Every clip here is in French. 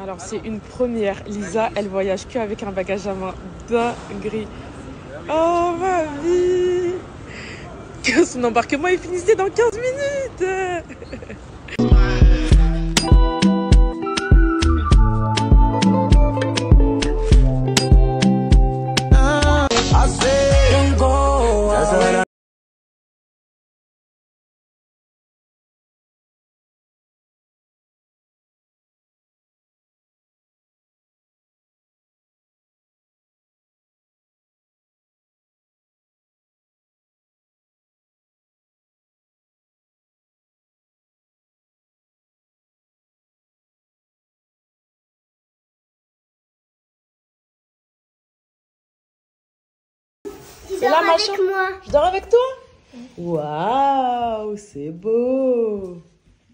Alors, c'est une première. Lisa, elle voyage qu'avec un bagage à main. Dinguerie. Oh, ma vie. Que son embarquement est finissé dans 15 minutes. Tu dors avec moi. Je dors avec toi? Waouh, c'est beau.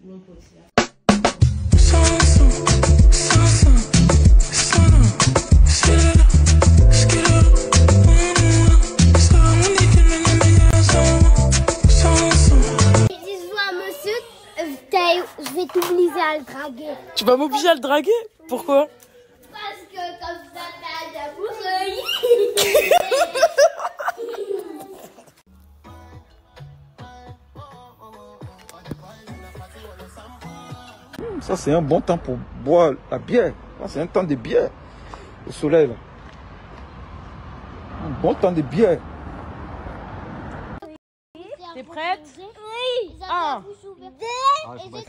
Je vais t'obliger à le draguer. Tu vas m'obliger à le draguer? Pourquoi? Parce que comme ça, t'as amoureux. Ça, c'est un bon temps pour boire la bière. C'est un temps de bière. Le soleil, là. Un bon temps de bière. T'es prête? Oui. 1, 2,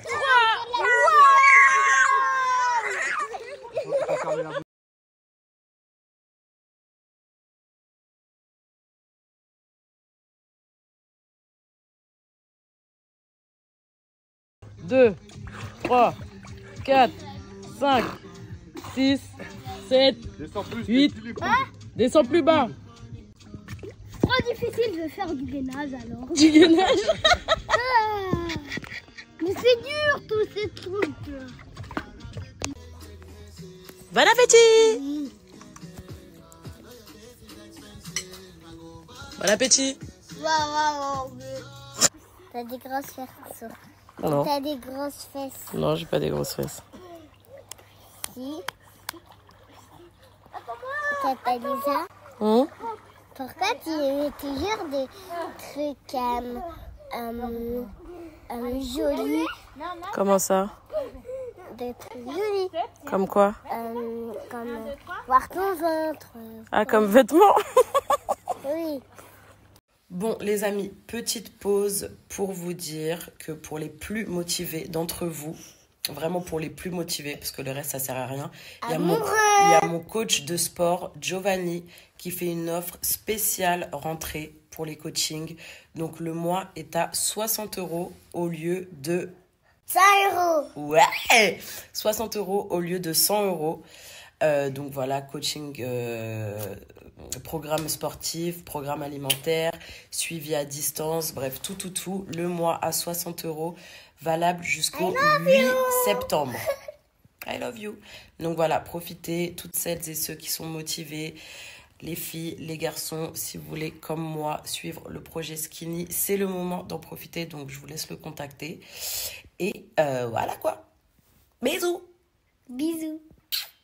3. deux, 3, 4, 5, 6, 7, 8. Descends plus bas. Trop difficile, je vais faire du gainage alors. Du gainage. Mais c'est dur tous ces trucs. Bon appétit. Bon appétit. T'as des grosses fesses. Non. T'as des grosses fesses. Non, j'ai pas des grosses fesses. Si. T'as Lisa. Pourquoi tu mets toujours des trucs jolis? Comment ça? Des trucs jolis. Comme quoi? Comme voir ton ventre. Ah, comme vêtements. Oui. Bon, les amis, petite pause pour vous dire que pour les plus motivés d'entre vous, vraiment pour les plus motivés, parce que le reste, ça sert à rien, il y a mon coach de sport, Giovanni, qui fait une offre spéciale rentrée pour les coachings. Donc, le mois est à 60 € au lieu de... 100 €. Ouais, 60 € au lieu de 100 €. Donc voilà, coaching, programme sportif, programme alimentaire, suivi à distance, bref, tout. Le mois à 60 €, valable jusqu'au 8 septembre. I love you. Donc voilà, profitez, toutes celles et ceux qui sont motivés, les filles, les garçons, si vous voulez, comme moi, suivre le projet Skinny, c'est le moment d'en profiter, donc je vous laisse le contacter. Et voilà quoi. Bisous. Bisous.